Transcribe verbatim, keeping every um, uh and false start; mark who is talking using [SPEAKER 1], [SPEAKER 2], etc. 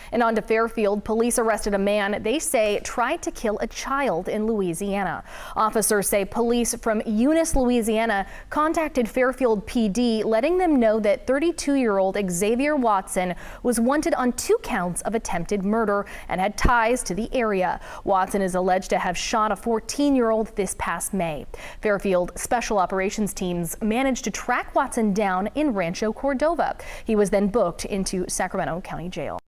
[SPEAKER 1] And on to Fairfield, police arrested a man they say tried to kill a child in Louisiana. Officers say police from Eunice, Louisiana contacted Fairfield P D, letting them know that thirty-two-year-old Xavier Watson was wanted on two counts of attempted murder and had ties to the area. Watson is alleged to have shot a fourteen-year-old this past May. Fairfield special operations teams managed to track Watson down in Rancho Cordova. He was then booked into Sacramento County Jail.